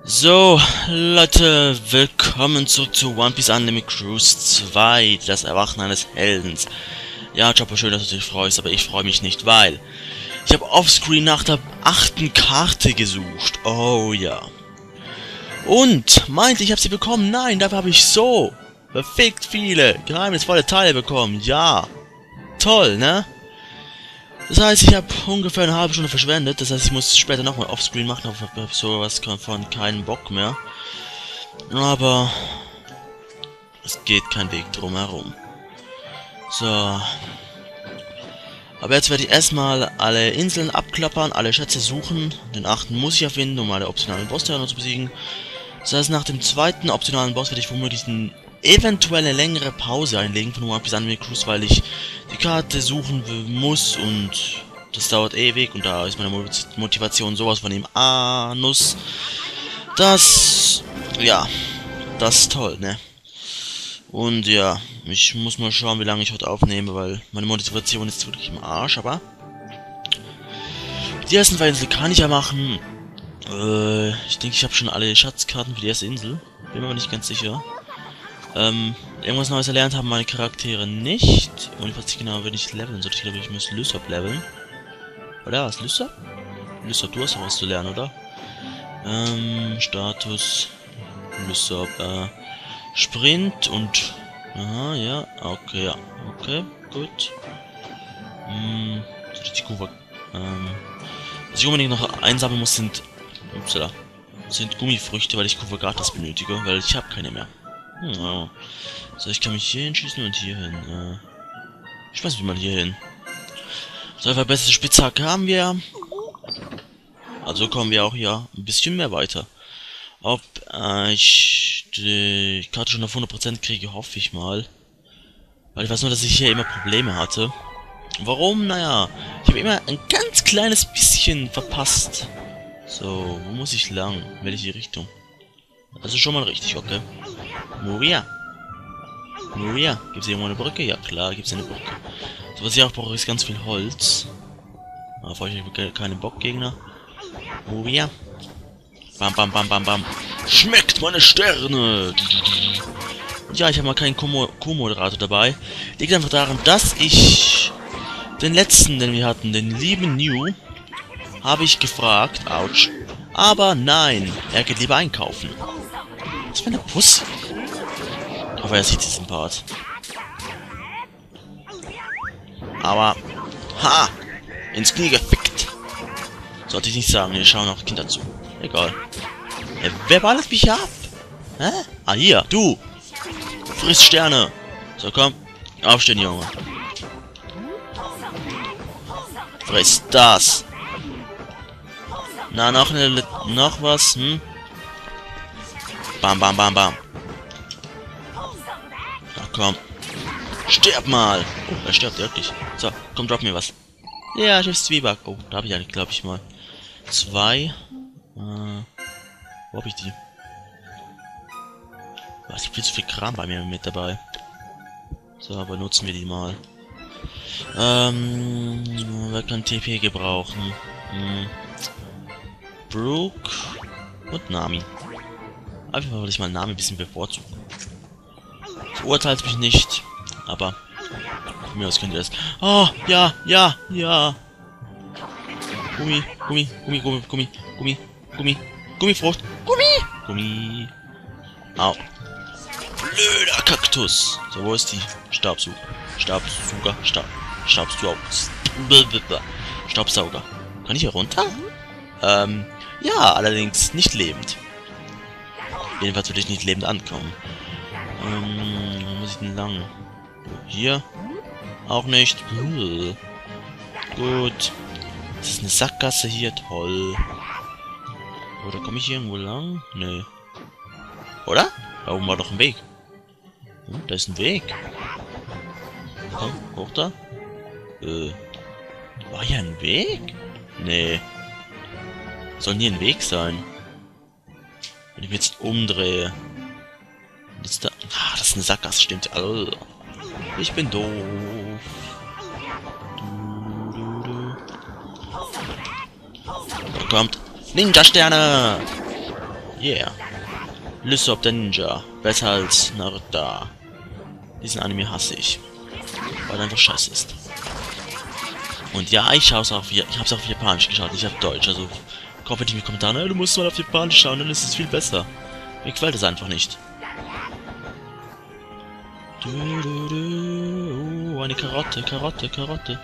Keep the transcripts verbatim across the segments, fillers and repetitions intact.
So, Leute, willkommen zurück zu One Piece Unlimited Cruise zwei, das Erwachen eines Heldens. Ja, Chopper, schön, dass du dich freust, aber ich freue mich nicht, weil ich habe offscreen nach der achten Karte gesucht. Oh ja. Und meinte, ich habe sie bekommen. Nein, dafür habe ich so verfickt viele geheimnisvolle Teile bekommen. Ja, toll, ne? Das heißt, ich habe ungefähr eine halbe Stunde verschwendet. Das heißt, ich muss später nochmal offscreen machen. Ich habe sowas von keinen Bock mehr. Aber es geht kein Weg drum herum. So. Aber jetzt werde ich erstmal alle Inseln abklappern, alle Schätze suchen. Den achten muss ich ja finden, um alle optionalen Boss-Terraner zu besiegen. Das heißt, nach dem zweiten optionalen Boss werde ich womöglich eine eventuelle längere Pause einlegen von One Piece Unlimited Cruise, weil ich die Karte suchen muss und das dauert ewig und da ist meine Motivation sowas von dem Anus. Das, ja, das ist toll, ne? Und ja, ich muss mal schauen, wie lange ich heute aufnehme, weil meine Motivation ist wirklich im Arsch, aber die ersten zwei Inseln kann ich ja machen. Äh, ich denke, ich habe schon alle Schatzkarten für die erste Insel. Bin mir aber nicht ganz sicher. Ähm, irgendwas Neues erlernt haben meine Charaktere nicht. Und ich weiß nicht genau, wenn ich leveln sollte. Ich glaube, ich muss Lysop leveln. Oder was? Lysop? Lysop, du hast auch was zu lernen, oder? Ähm, Status. Lysop, äh, Sprint und... Aha, ja, okay, ja. Okay, gut. Hm, die Kuba. Ähm, was ich unbedingt noch einsammeln muss, sind... Upsala. Sind Gummifrüchte, weil ich Kuvagatas benötige, weil ich habe keine mehr. Hm, ja. So, ich kann mich hier hinschießen und hier hin. Äh, ich weiß, wie man hier hin. So, verbesserte Spitzhacke haben wir. Also kommen wir auch hier ein bisschen mehr weiter. Ob äh, ich die Karte schon auf hundert Prozent kriege, hoffe ich mal. Weil ich weiß nur, dass ich hier immer Probleme hatte. Warum? Naja, ich habe immer ein ganz kleines bisschen verpasst. So, wo muss ich lang? In welche Richtung? Also schon mal richtig, okay. Moria. Moria. Gibt es irgendwo eine Brücke? Ja klar, gibt es eine Brücke. So, was ich auch brauche, ist ganz viel Holz. Da brauche ich keine Bockgegner. Moria. Bam, bam, bam, bam, bam. Schmeckt meine Sterne! Und ja, ich habe mal keinen Co-Moderator dabei. Liegt einfach daran, dass ich den letzten, den wir hatten, den lieben New, habe ich gefragt. Autsch. Aber nein, er geht lieber einkaufen. Was für eine Pussy. Aber er sieht diesen Part. Aber, ha! Ins Knie gefickt. Sollte ich nicht sagen, hier schauen auch Kinder zu. Egal. Ja, wer ballt mich ab? Hä? Ah, hier, du! Friss Sterne! So, komm. Aufstehen, Junge. Friss das! Na, noch eine... noch was, hm? Bam, bam, bam, bam. Ach, komm. Stirb mal! Oh, er stirbt wirklich. So, komm, drop mir was. Ja, Schiff Zwieback. Oh, da habe ich eigentlich, glaube ich, mal. Zwei. Äh, wo hab ich die? Was, ich viel zu viel Kram bei mir mit dabei. So, aber nutzen wir die mal. Ähm, wer kann T P gebrauchen? Hm. Brooke und Nami. Einfach weil ich mal Nami ein bisschen bevorzuge. Verurteilt mich nicht, aber von mir aus könnt ihr das. Oh, ja, ja, ja. Gummi, Gummi, Gummi, Gummi, Gummi, Gummi, Gummi, Gummifrucht, Gummi, Gummi. Au. Blöder Kaktus. So, wo ist die? Staubsauger. Staubsauger. Stab. Staubsauger. Staubsauger. Kann ich hier runter? Ähm, ja, allerdings nicht lebend. Jedenfalls würde ich nicht lebend ankommen. Ähm, wo muss ich denn lang? Hier? Auch nicht. Uh. Gut. Das ist eine Sackgasse hier. Toll. Oder komme ich hier irgendwo lang? Nö. Oder? Da oben war doch ein Weg. Hm, da ist ein Weg. Komm, hoch da. Äh. War hier ein Weg? Nee. Soll hier ein Weg sein? Wenn ich mich jetzt umdrehe. Jetzt da. Ah, das ist eine Sackgasse, stimmt. Oh. Ich bin doof. Du, du, du. Da kommt. Ninja-Sterne! Yeah. Lysop der Ninja. Besser als Naruto. Diesen Anime hasse ich. Weil er einfach scheiße ist. Und ja, ich schaue es auch, ich habe es auch auf Japanisch geschaut, nicht auf Deutsch. Also, kommt nicht mit Kommentaren, hey, du musst mal auf Japanisch schauen, dann ist es viel besser. Mir gefällt es einfach nicht. Du, du, du. Oh, eine Karotte, Karotte, Karotte.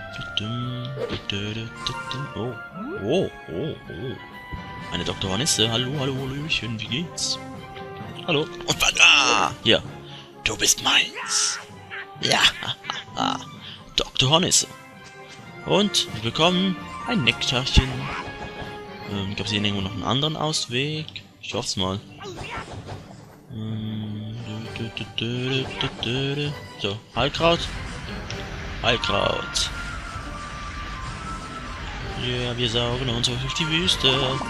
Oh, oh, oh, oh. Eine Doktor Hornisse. Hallo, hallo, Hallöchen, wie geht's? Hallo. Und Baga! Hier. Du bist meins. Ja, haha. Doktor Hornisse. Und wir bekommen ein Nektarchen. Ähm, gab es hier irgendwo noch einen anderen Ausweg? Ich hoffe es mal. Ähm, so, Heilkraut. Heilkraut. Ja, yeah, wir saugen uns durch die Wüste.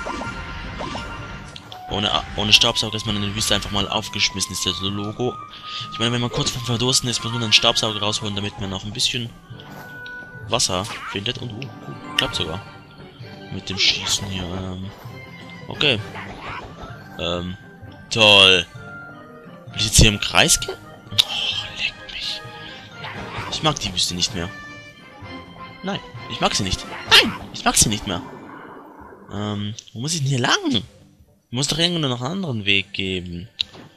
Ohne, ohne Staubsauger ist man in der Wüste einfach mal aufgeschmissen, ist das Logo. Ich meine, wenn man kurz vom Verdursten ist, muss man einen Staubsauger rausholen, damit man noch ein bisschen Wasser findet. Und, uh, uh, klappt sogar. Mit dem Schießen hier. Ähm, okay. Ähm, toll. Will ich jetzt hier im Kreis gehen? Oh, leck mich. Ich mag die Wüste nicht mehr. Nein, ich mag sie nicht. Nein, ich mag sie nicht mehr. Ähm, wo muss ich denn hier lang? Muss doch irgendwo noch einen anderen Weg geben.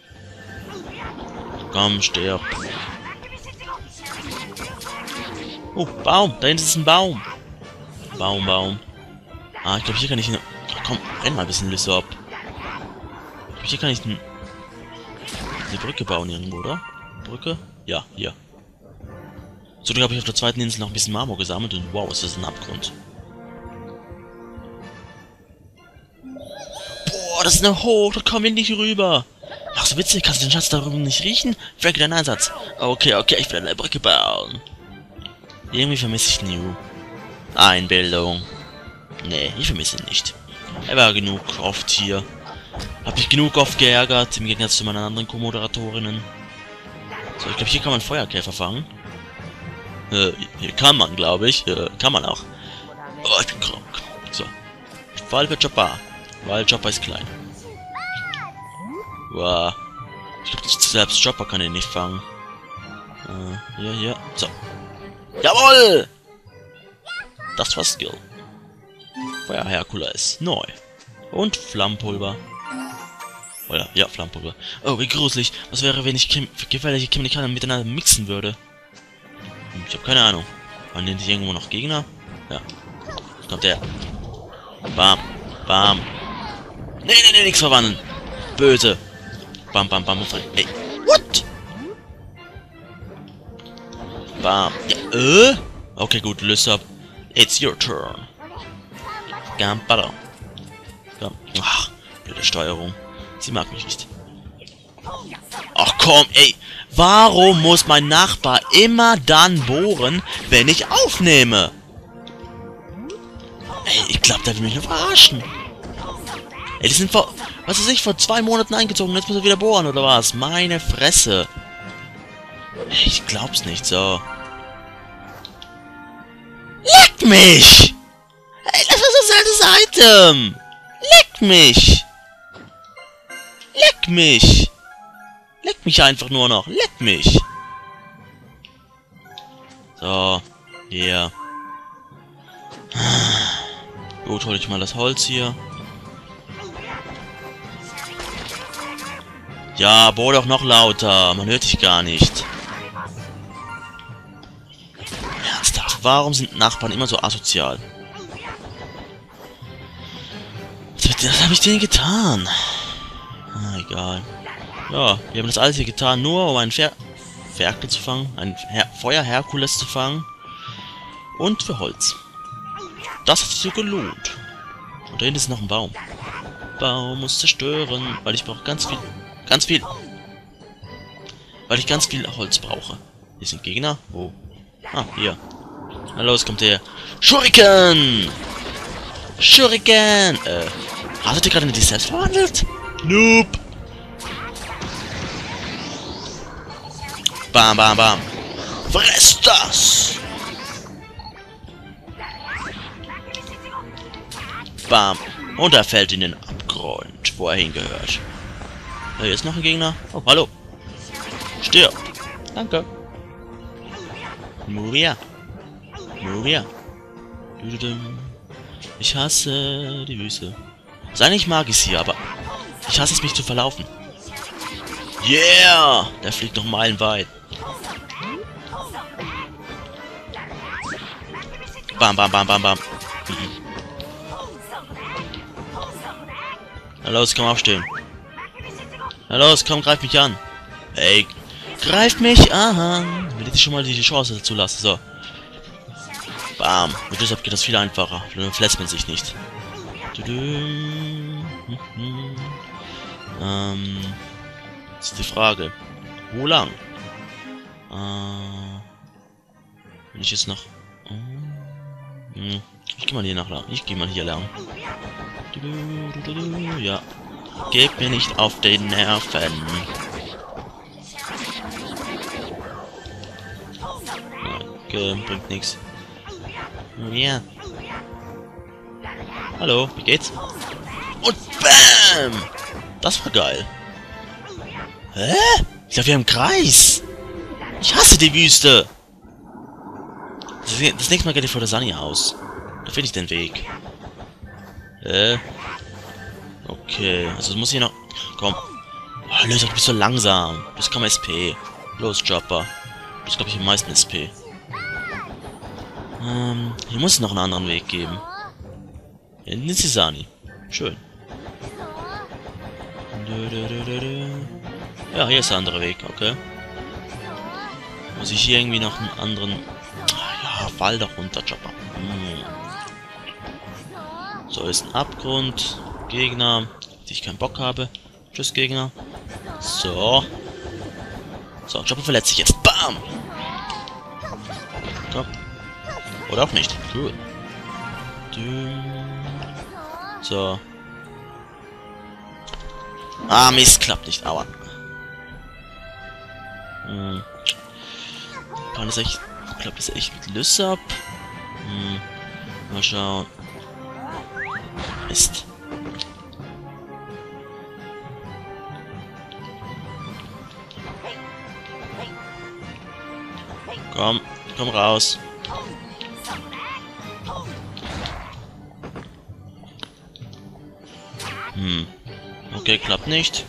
Komm, stirb. Oh, Baum. Da hinten ist ein Baum. Baum, Baum. Ah, ich glaube, hier kann ich... Eine... Ach, komm, renn mal ein bisschen Lysop. Ich glaube, hier kann ich ein... eine Brücke bauen irgendwo, oder? Brücke? Ja, hier. So, da habe ich auf der zweiten Insel noch ein bisschen Marmor gesammelt und wow, ist das ein Abgrund. Boah, das ist eine Hoch, da kommen wir nicht rüber. Ach, so witzig, kannst du den Schatz da drüben nicht riechen? Frankie, dein Einsatz. Okay, okay, ich will eine Brücke bauen. Irgendwie vermisse ich New. Einbildung. Nee, ich vermisse ihn nicht. Er war genug oft hier. Hab mich genug oft geärgert, im Gegensatz zu meinen anderen Co-Moderatorinnen. So, ich glaube, hier kann man Feuerkäfer fangen. Äh, hier kann man, glaube ich. Äh, kann man auch. Oh, ich bin krank. So. Waldchopper. Waldchopper ist klein. Wow. Ich glaube, selbst Chopper kann ihn nicht fangen. Äh, hier, hier. So. Jawohl! Das war Skill. Feuer Herkules. Neu. Und Flammpulver. Oder, ja, Flammpulver. Oh, wie gruselig. Was wäre, wenn ich Chem gefährliche Chemikalien miteinander mixen würde? Ich habe keine Ahnung. Waren denn hier irgendwo noch Gegner? Ja. Kommt der. Bam. Bam. Nee, nee, nee, nichts verwandeln. Böse. Bam, bam, bam. Ey. What? Bam. Ja, äh? Okay, gut, löse ab. It's your turn. Gambada. Ach, blöde Steuerung. Sie mag mich nicht. Ach komm, ey. Warum muss mein Nachbar immer dann bohren, wenn ich aufnehme? Ey, ich glaube, der will mich nur verarschen. Ey, die sind vor... Was weiß ich, vor zwei Monaten eingezogen. Jetzt muss er wieder bohren, oder was? Meine Fresse. Ey, ich glaub's nicht, so. Leck mich! Ey, das ist so ein seltenes Item! Leck mich! Leck mich! Leck mich einfach nur noch! Leck mich! So, hier. Gut, hol ich mal das Holz hier. Ja, bohr doch noch lauter. Man hört dich gar nicht. Ernsthaft, warum sind Nachbarn immer so asozial? Was habe ich denen getan? Ah, egal. Ja, wir haben das alles hier getan, nur um einen Fer Ferkel zu fangen, ein Her Feuer Herkules zu fangen und für Holz. Das hat sich so gelohnt. Und da hinten ist noch ein Baum. Baum muss zerstören, weil ich brauche ganz viel, ganz viel, weil ich ganz viel Holz brauche. Hier sind Gegner. Wo? Ah, hier. Na los, kommt der. Shuriken! Shuriken! Äh, hast du gerade in dich selbst verwandelt? Nope. Bam, bam, bam. Fress das! Bam. Und er fällt in den Abgrund. Freund, wo er hingehört. Ja, hier ist noch ein Gegner. Oh, hallo. Stirb. Danke. Moria. Moria. Ich hasse die Wüste. Also eigentlich mag ich sie, aber ich hasse es, mich zu verlaufen. Yeah! Der fliegt noch meilenweit. Bam, bam, bam, bam, bam. Mhm. Na los, komm aufstehen. Na los, komm, greif mich an. Ey, greif mich an. Will ich schon mal die Chance dazu lassen. So. Bam. Und deshalb geht das viel einfacher. Dann verletzt man sich nicht. Ähm. Das ist die Frage. Wo lang? Äh. Wenn ich jetzt noch. Hm. Ich geh mal hier nach lang. Ich geh mal hier lang. Ja. Gebt mir nicht auf den Nerven. Okay, bringt nichts. Ja. Hallo, wie geht's? Und BAM! Das war geil. Hä? Ich glaube, wir haben einen Kreis. Ich hasse die Wüste. Das nächste Mal geht ich vor der Sunny aus. Da finde ich den Weg. Hä? Okay, also es muss hier noch... Komm. Oh, Löser, du bist so langsam. Du bist kaum S P. Los, Chopper. Du bist, glaube ich, am meisten S P. Ähm, hier muss es noch einen anderen Weg geben. Ja, Nizisani. Schön. Ja, hier ist der andere Weg, okay. Muss ich hier irgendwie noch einen anderen... Ja, fall doch runter, Chopper. Hm. So, ist ein Abgrund. Gegner, die ich keinen Bock habe. Tschüss, Gegner. So. So, Chopper verletzt sich jetzt. Bam! Komm. Oder auch nicht. Cool. So. Ah, Mist, klappt nicht. Aua. Hm. Kann das echt... Klappt das echt mit Lysop? Hm. Mal schauen. Mist. Komm, komm raus. Hm. Okay, klappt nicht.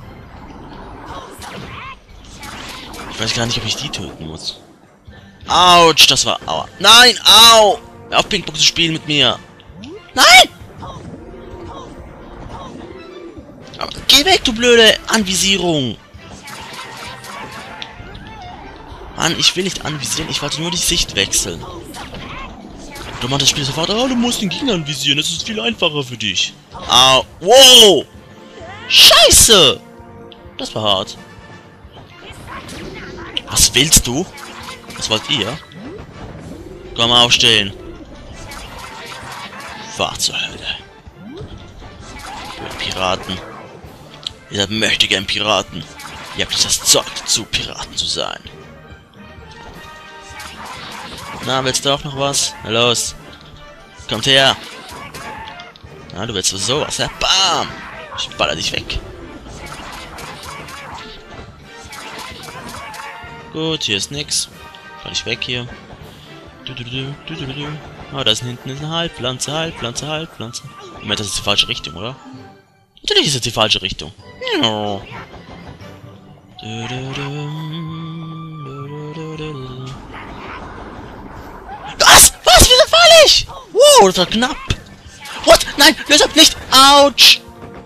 Ich weiß gar nicht, ob ich die töten muss. Autsch, das war... Aua. Nein, au! Hör auf, Ping-Pong zu spielen mit mir. Nein! Aber geh weg, du blöde Anvisierung. Mann, ich will nicht anvisieren, ich wollte nur die Sicht wechseln. Du machst das Spiel sofort, oh, du musst den Gegner anvisieren, das ist viel einfacher für dich. Au, wow! Scheiße! Das war hart. Was willst du? Was wollt ihr? Komm, aufstehen. Fahr zur Hölle. Piraten. Ihr seid mächtige Piraten. Ihr habt das Zeug dazu, Piraten zu sein. Na, willst du auch noch was? Na los. Kommt her. Na, du willst sowas, ja? Bam! Ich baller dich weg. Gut, hier ist nix. Kann ich weg hier. Du, du, du, du, du, du. Oh, da ist hinten ist eine Heilpflanze, Heilpflanze, Heilpflanze. Moment, das ist die falsche Richtung, oder? Natürlich ist es die falsche Richtung. Ja. Du, du, du. Was? Was? Wieso fall ich? Wow, das war knapp. What? Nein, löse ab nicht. Autsch.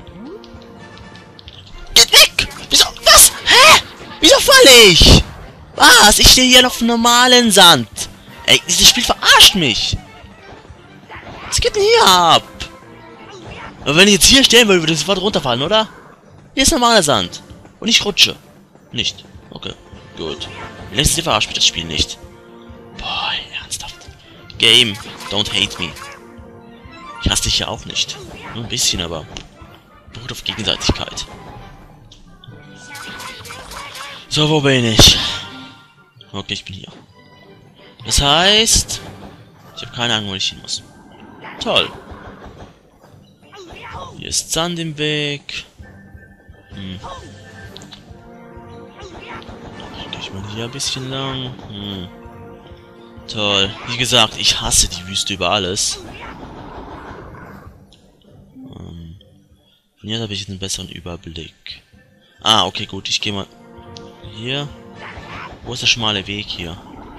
Geht weg. Wieso? Was? Hä? Wieso fall ich? Was? Ich stehe hier auf normalen Sand. Ey, dieses Spiel verarscht mich. Was geht denn hier ab? Aber wenn ich jetzt hier stehen würde, würde ich sofort runterfallen, oder? Hier ist normaler Sand. Und ich rutsche. Nicht. Okay. Gut. Längst ihr verarscht mich das Spiel nicht. Boah, ernsthaft. Game, don't hate me. Ich hasse dich ja auch nicht. Nur ein bisschen, aber beruht auf Gegenseitigkeit. So, wo bin ich? Okay, ich bin hier. Das heißt, ich habe keine Ahnung, wo ich hin muss. Toll. Hier ist Sand im Weg. Hm. Gehe ich mal hier ein bisschen lang. Hm. Toll. Wie gesagt, ich hasse die Wüste über alles. Ähm, von hier habe ich jetzt einen besseren Überblick. Ah, okay, gut. Ich gehe mal hier. Wo ist der schmale Weg hier?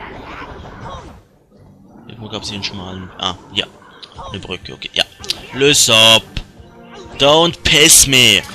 Irgendwo gab es hier einen schmalen... Ah, ja. Eine Brücke, okay. Ja. Löse up. Don't piss me.